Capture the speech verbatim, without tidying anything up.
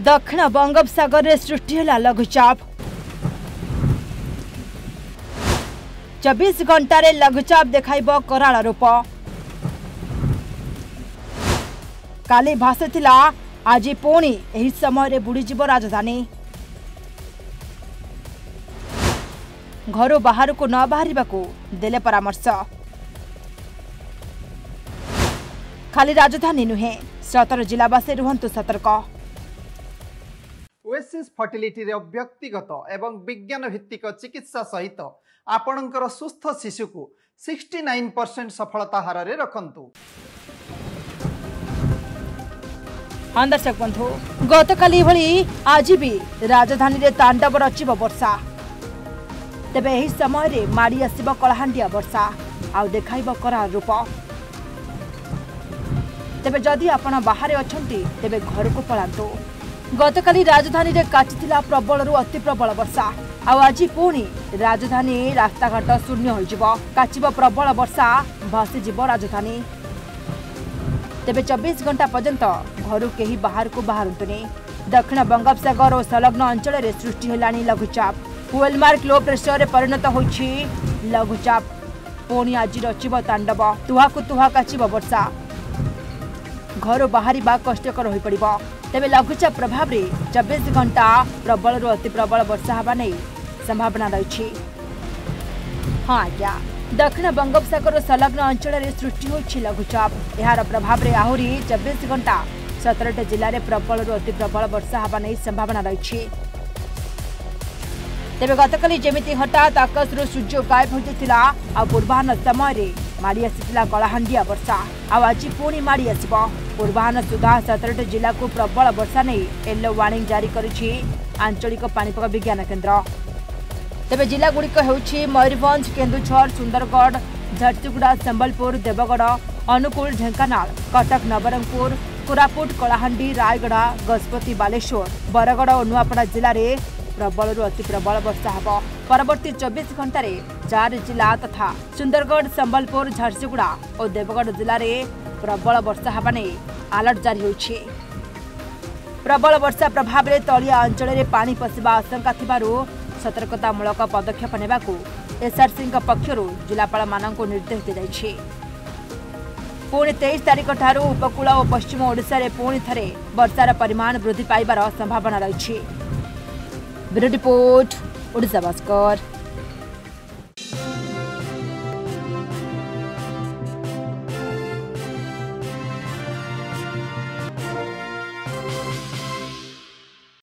दक्षिण बंगोपसागर में सृष्टि है लघुचाप। चौबीस घंटे लघुचाप देखाइब कराल रूप। काली भासीला आज पुणी एही समय बुड़ीजीव राजधानी। घर बाहर को न बाहर देले परामर्श। खाली राजधानी नुहे सतर जिलावासी रुहंतु सतर्क। ओएसिस फर्टिलिटी रे व्यक्तिगत एवं विज्ञान भित्तिक चिकित्सा सहित आपणकर सुस्थ शिशु को उनहत्तर परसेंट सफलता हार रे रखंतु। हाँ दर्शक बंधु, गतकाली भली आज भी राजधानी रे तांडव रचिब वर्षा। तेबे एही समय रे माड़ी आसिब कलाहांडिया वर्षा आउ देखाइब कराल रूप। तेबे जदि आपण बाहर अछंती तेबे घर को पलांतु। गतकाली राजधानी रे काटिथिला प्रबल रु अति प्रबल वर्षा आउ आज पुणी राजधानी रास्ता घाट शून्य होइजिब। काचिब प्रबल वर्षा भासीजिब राजधानी। तेबे चौबीस घंटा पर्यंत घर केही बाहर को बाहरंतुनी। दक्षिण बंगोपसागर और संलग्न अंचल में सृष्टि हेलानी लघुचाप। वेलमार्क लो प्रेसर रे परिणत होइछि लघुचाप। पुणी आज रचिब तांडव। तुहाकु तुहा काचिब वर्षा। घर बाहर कष्टकर हो पड़। तेज लघुचाप प्रभाव रे चौबीस घंटा प्रबल रु अति प्रबल वर्षा हवा नहीं संभावना रही। हाँ आज्ञा, दक्षिण बंगोपसागर संलग्न अंचल में सृष्टि होइछि लघुचाप। यार प्रभाव रे आहुरी चौबीस घंटा सतरटी जिले में प्रबल रु अति प्रबल वर्षा हवा नहीं संभावना रही। तेज गतकाली जेमिति हठात आकाशरू सूर्य गायब होता आ पूर्वाहन समय माड़ी आसीला कलाहांडिया वर्षा आउ आज पुणी माड़ी आसिब। पूर्वाहन सुधा सतरटी जिला को प्रबल वर्षा नहीं येलो वार्निंग जारी करिछि आंचलिक पाणीपाग विज्ञान केन्द्र। तेबे जिला गुड़िक हेउछि मयूरभंज, केन्दुझर, सुंदरगढ़, झारसुगुड़ा, संबलपुर, देवगढ़, अनुकूल, ढेंकानाल, कटक, नवरंगपुर, कोरापुट, कलाहांडी, रायगड़ा, गजपति, बालेश्वर, बरगड़ और नुआपड़ा जिले में प्रबल रु अति प्रबल वर्षा हब। परवर्ती चौबीस घंटे चार जिला तथा सुंदरगढ़, संबलपुर, झारसुगुड़ा और देवगढ़ जिले में प्रबल वर्षा हवा नहीं अलर्ट जारी होइछि। प्रबल वर्षा प्रभाव में तलिया अंचल में पानी पशिबा आशंका थिबारु सतर्कतामूलक पदक्षेप नेबाकू एसआरसी पक्षरु जिलापाल मानक निर्देश दी जाइछि। पुणी तेईस तारिख ठारू उपकूल और पश्चिम ओडिशा रे पुणी थरे वर्षार परिमाण वृद्धि पाइबार संभावना रही। Bureau report, Odisha Bhaskar.